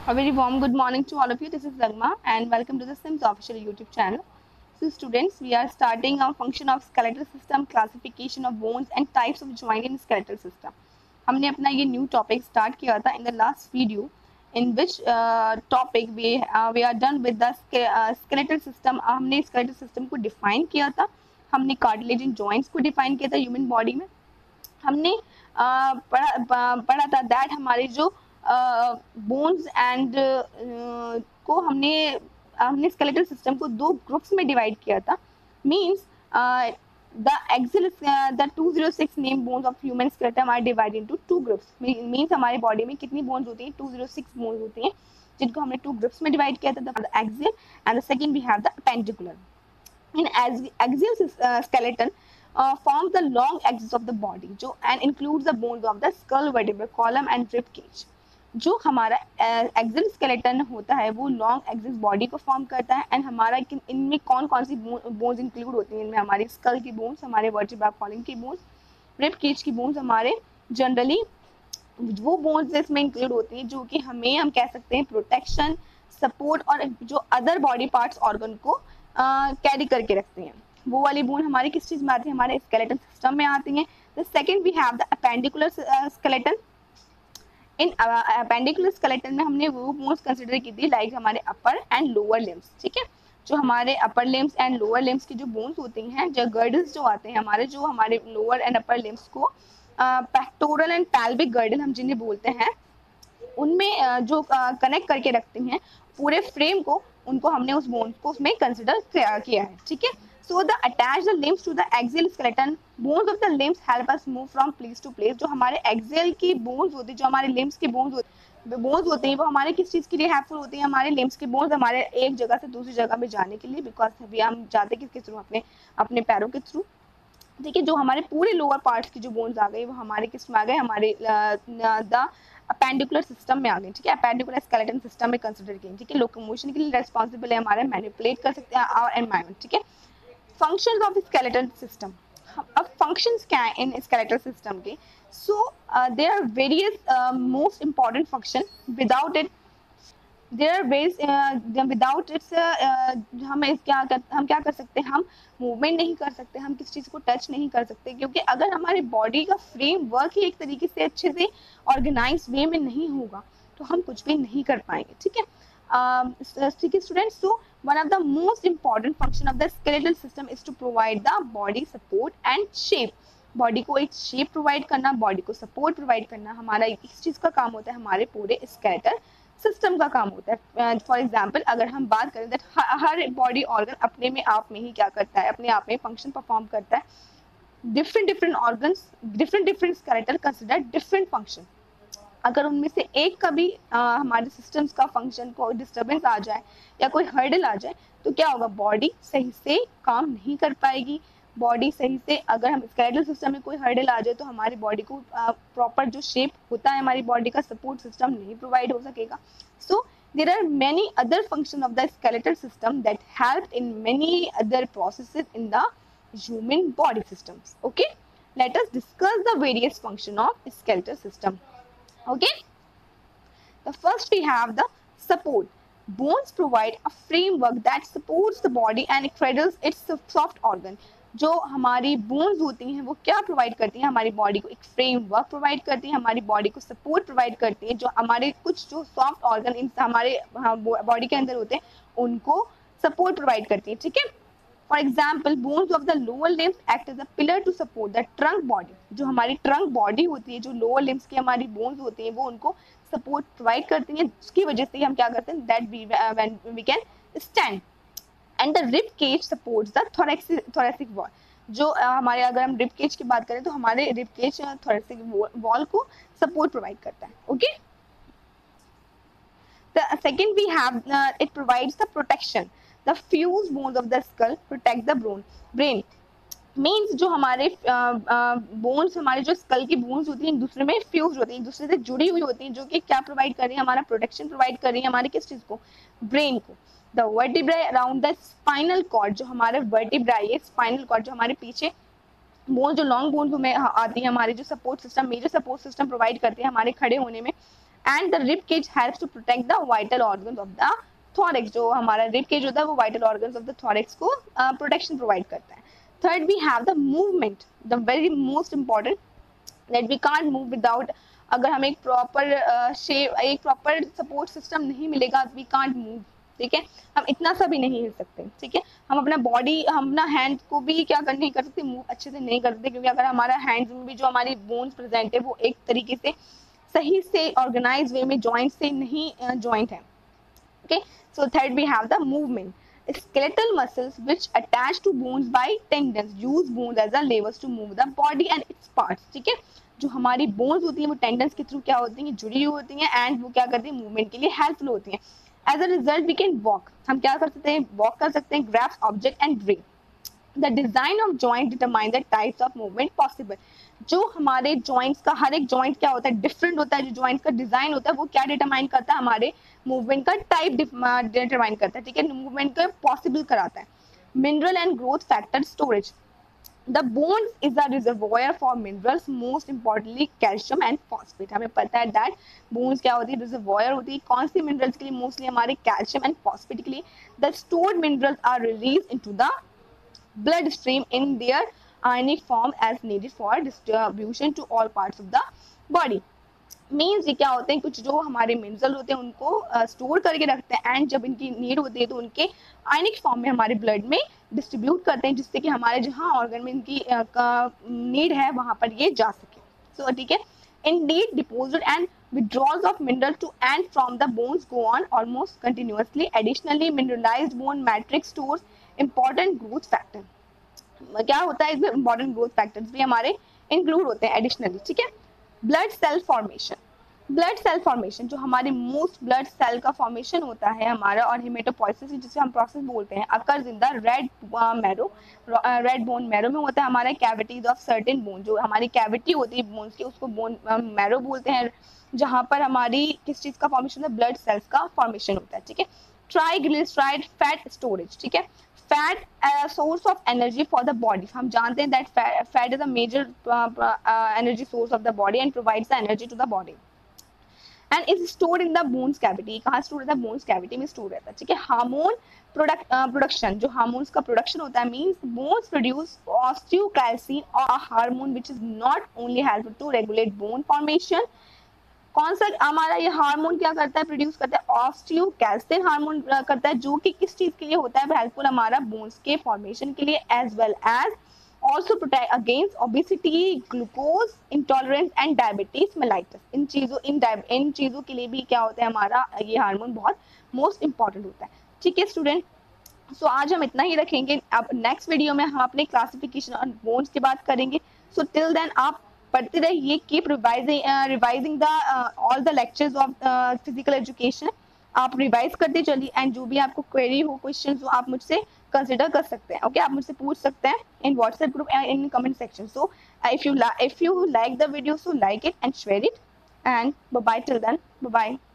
A very warm good morning to all of you. This is Dagma and welcome to the Sims official YouTube channel. So students, we are starting our function of skeletal system, classification of bones and types of joint in skeletal system. हमने अपना ये new topic start किया था in the last video in which topic we are done with the skeletal system. हमने skeletal system को define किया था, हमने cartilage joints को define किया था human body में, हमने पढ़ा था दैट हमारे जो बोन्स एंड को हमने स्केलेटल सिस्टम को दो ग्रुप्स में डिवाइड किया था. Means the axial the 206 named bones of human skeleton are divided into two groups. means हमारे बॉडी में कितनी बोन्स होती हैं? 206 बोन्स होती हैं जिनको हमने टू ग्रुप्स में डिवाइड किया था. the axial and the second we have the appendicular. in axial skeleton forms the long axis of the body जो and includes the bones of the skull, vertebral column and rib cage. जो हमारा axial skeleton होता है वो long axis body को form करता है. And हमारा इनमें कौन कौन सी बोन्स इंक्लूड होती हैं? इनमें हमारी स्कल की बोन्स, हमारे वर्टिब्रल कॉलम की बोन्स, रिब केज की बोन्स हमारे जनरली वो बोन्स इसमें इंक्लूड होती हैं जो कि हम कह सकते हैं प्रोटेक्शन, सपोर्ट और जो अदर बॉडी पार्ट्स ऑर्गन को कैरी करके रखते हैं. वो वाली बोन हमारी किस चीज में आती है? हमारे स्केलेटन सिस्टम में आती हैं. The second we have the appendicular skeleton. इन अपेंडिकुलर स्केलेटन में हमने वो बोन्स कंसीडर की थी लाइक हमारे अपर एंड लोअर लिम्स. ठीक है, जो हमारे upper limbs and lower limbs की जो बोन्स होती हैं, जो गर्डल्स जो आते हैं हमारे लोअर एंड अपर लिम्स को पेक्टोरल एंड पैल्विक गर्डल हम जिन्हें बोलते हैं, उनमें जो कनेक्ट करके रखते हैं पूरे फ्रेम को, उनको हमने उस बोन्स को उसमें कंसिडर किया है. ठीक है, so the attach the limbs to the axial skeleton. bones of the limbs help us move from place to place. जो हमारे axial की bones होती है, जो हमारे limbs की bones होते हैं, वो हमारे किस चीज़ के लिए हेल्पफुल होती है? हमारे limbs की bones हमारे एक जगह से दूसरी जगह में जाने के लिए, बिकॉज अभी हम जाते किसके थ्रू? अपने पैरों के थ्रू. ठीक है, जो हमारे पूरे लोअर पार्ट्स की जो बोन्स आ गई वो हमारे किस में आ गए? हमारे द अपेंडिकुलर सिस्टम में आ गए. ठीक है, अपेंडिकुलर स्केलेटन सिस्टम में कंसिडर किए. ठीक है, लोकोमोशन के लिए रेस्पॉन्सिबल है, हमारे मैनिपुलेट कर सकते हैं आवर एनवायरनमेंट. ठीक है, functions of skeletal system. अब functions क्या है इन skeletal system के? So there are various most important function. without it there are ways without its हम क्या कर सकते हैं? हम मूवमेंट नहीं कर सकते, हम किस चीज़ को टच नहीं कर सकते, क्योंकि अगर हमारे बॉडी का फ्रेम वर्क ही एक तरीके से अच्छे से ऑर्गेनाइज वे में नहीं होगा तो हम कुछ भी नहीं कर पाएंगे. ठीक है, ठीक है students. So one of the most important function of the skeletal system is to provide the body support and shape. Body को एक शेप प्रोवाइड करना, बॉडी को सपोर्ट प्रोवाइड करना हमारा इस चीज़ का काम होता है, हमारे पूरे स्केलेटल सिस्टम का काम होता है. फॉर एग्जाम्पल अगर हम बात करें दैट हर बॉडी ऑर्गन अपने में आप में ही क्या करता है? अपने आप में फंक्शन परफॉर्म करता है. Different organs, different skeletal consider different function. अगर उनमें से एक का भी हमारे सिस्टम्स का फंक्शन को डिस्टर्बेंस आ जाए या कोई हर्डल आ जाए तो क्या होगा? बॉडी सही से काम नहीं कर पाएगी. बॉडी सही से, अगर हम स्केलेटल सिस्टम में कोई हर्डल आ जाए तो हमारी बॉडी को प्रॉपर जो शेप होता है हमारी बॉडी का, सपोर्ट सिस्टम नहीं प्रोवाइड हो सकेगा. So there are many other function of the skeletal system that help in many other processes in the human body systems. Okay, let us discuss the various function of skeletal system. Okay, the first we have the support. Bones provide a framework that supports the body and cradles its soft organ. जो हमारी bones होती हैं वो क्या provide करती हैं? हमारी body को एक फ्रेमवर्क प्रोवाइड करती हैं, हमारी बॉडी को सपोर्ट प्रोवाइड करती है. जो हमारे कुछ जो सॉफ्ट ऑर्गन इन हमारे बॉडी के अंदर होते हैं उनको सपोर्ट प्रोवाइड करती है. ठीक है, for example bones of the lower limbs act as a pillar to support the trunk body. जो हमारी ट्रंक बॉडी होती है, जो लोअर लिम्स की हमारी बोन्स होती हैं, वो उनको सपोर्ट प्रोवाइड करती हैं. उसकी वजह से हम क्या करते हैं? That we can stand. And the rib cage supports the thoracic wall. जो हमारे, अगर हम रिब केज की बात करें तो हमारे रिब केज थोरेसिक वॉल को सपोर्ट प्रोवाइड करता है. Okay, the second we have it provides the protection. The fused bones of the skull protect the brain. Means जो हमारे बोन्स, हमारे जो स्कल की बोन्स होती हैं एक दूसरे में फ्यूज होती हैं, एक दूसरे से जुड़ी हुई होती हैं, जो कि क्या प्रोवाइड कर रही है? हमारा प्रोटेक्शन प्रोवाइड कर रही है हमारे किस चीज़ को? ब्रेन को. The vertebrae around the spinal cord. जो हमारे वर्टिब्राई है, स्पाइनल कॉर्ड, जो हमारे पीछे बोन, जो लॉन्ग बोन में आती है, हमारे जो support system, major support system provide करते हैं हमारे खड़े होने में, and the rib cage helps to protect the vital organs of the thorax. जो हमारा रिब केज होता है वो vital organs of the thorax को प्रोटेक्शन प्रोवाइड करता है. Third we have the movement, the very most important, that we can't move without, अगर हमें एक प्रॉपर एक प्रॉपर सपोर्ट सिस्टम नहीं मिलेगा, वी कांट मूव. ठीक है, हम इतना सा भी नहीं हिल सकते. ठीक है, हम अपना बॉडी, हम अपना हैंड को भी क्या नहीं कर सकते, मूव अच्छे से नहीं कर सकते, क्योंकि अगर हमारा हैंड्स में भी जो हमारी बोन्स प्रेजेंट है वो एक तरीके से सही से ऑर्गेनाइज वे में जॉइंट से नहीं जॉइंट है. Okay, so third we have the movement. Skeletal muscles which attach to bones by tendons use bones as a levers to move the body and its parts. ठीक है, जो हमारी bones होती हैं वो टेंडन्स के थ्रू क्या होती हैं, जुड़ी हुई होती हैं, एंड वो क्या करती हैं, मूवमेंट के लिए हेल्पफुल होती हैं. As a result we can walk, हम क्या कर सकते हैं, वॉक कर सकते हैं, grasp object and breathe. The design of joint determine the types of movement possible. जो हमारे जॉइंट्स का हर एक जॉइंट क्या होता है, डिफरेंट होता है. जो जॉइंट का डिजाइन होता है वो क्या डिटरमाइन करता है, हमारे मूवमेंट का टाइप डिटरमाइन करता है. ठीक है, मूवमेंट को पॉसिबल कराता है. Mineral and growth factor storage. The bones is a reservoir for minerals, most importantly calcium and phosphate. हमें पता है that bones क्या होती है, reservoir होती है. कौन सी minerals के लिए, mostly हमारे calcium and phosphate के लिए. The stored minerals are released into the blood stream in their ionic form as needed for distribution to all parts of the body. Means ये क्या होते हैं, कुछ जो हमारे मिनरल होते हैं उनको स्टोर करके रखते हैं, एंड जब इनकी नीड होती है तो उनके आयनिक फॉर्म में हमारे ब्लड में डिस्ट्रीब्यूट करते हैं, जिससे कि हमारे जहाँ ऑर्गन में इनकी नीड है वहाँ पर ये जा सके. सो ठीक है, indeed deposit and withdrawals of mineral to and from the bones go on almost continuously. Additionally, mineralized bone matrix stores important growth factor. क्या होता है इसमें, important growth factors भी हमारे इंक्लूड होते हैं एडिशनली. ठीक है, blood cell formation. Blood cell formation जो हमारे मोस्ट ब्लड सेल का फॉर्मेशन होता है हमारा, और हेमेटोपोइसिस जिसे हम प्रोसेस बोलते हैं, occurs in the red marrow, red bone marrow में होता है हमारा. कैविटीज ऑफ सर्टेन बोन, जो हमारी कैविटी होती है बोन्स की उसको बोन मैरो बोलते हैं, जहाँ पर हमारी किस चीज़ का फॉर्मेशन है, ब्लड सेल्स का फॉर्मेशन होता है. ठीक है, ट्राइग्लिसराइड फैट स्टोरेज. ठीक है, fat source of energy for the body. हम जानते हैं that fat is a major energy source of the body and provides the energy to the body and is stored in the bones cavity. कहाँ store रहता है, bones cavity में store रहता है. ठीक है, हार्मोन प्रोडक्शन, जो हार्मोन्स का प्रोडक्शन होता है, मीन्स बोन्स प्रोड्यूस ऑस्टियोकैल्सिन और hormone which is not only helpful to regulate bone formation. कौन सा हमारा ये हार्मोन क्या करता है, प्रोड्यूस करता है, ऑस्टियोकैल्सिन हार्मोन करता है, जो कि किस चीज के लिए होता है, हेल्पफुल हमारा बोन्स के फॉर्मेशन के लिए, as well as also protect against obesity, glucose intolerance and diabetes mellitus. इन चीज़ों के लिए भी क्या होता है, हमारा ये हार्मोन बहुत मोस्ट इंपॉर्टेंट होता है. ठीक है स्टूडेंट, सो आज हम इतना ही रखेंगे. अब नेक्स्ट वीडियो में हम अपने क्लासिफिकेशन और बोन्स की बात करेंगे. सो टिल देन आप पढ़ते रहिए, keep revising the all the lectures of physical education. आप रिवाइज करते चलिए, एंड जो भी आपको क्वेरी हो, क्वेश्चन हो, आप मुझसे कंसिडर कर सकते हैं. ओके, आप मुझसे पूछ सकते हैं in WhatsApp group and in comment section. So if you like the video, so like it and share it, and bye bye till then. Bye bye.